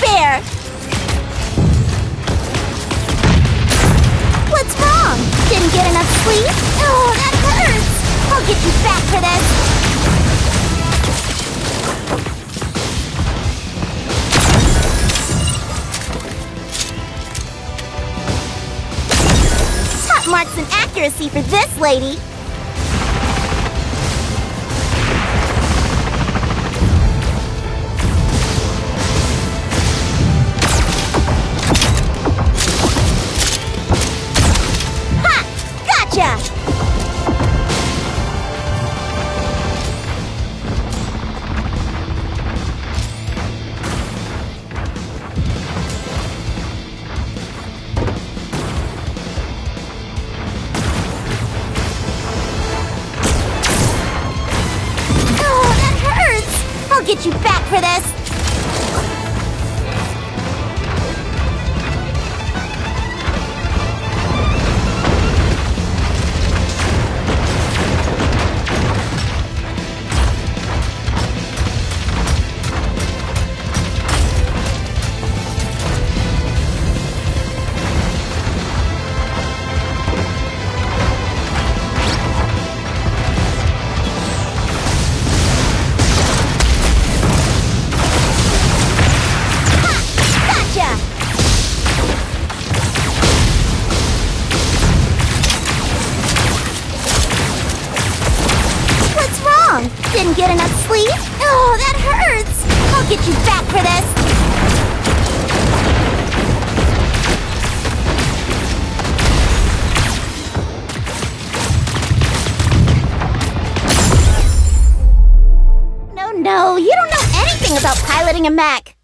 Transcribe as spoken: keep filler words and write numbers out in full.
spare! What's wrong? Didn't get enough sleep? Oh, that hurts! I'll get you back for this! Top marks and accuracy for this lady! I'll get you back for this! Didn't get enough sleep? Oh, that hurts! I'll get you back for this! No, no, you don't know anything about piloting a mech!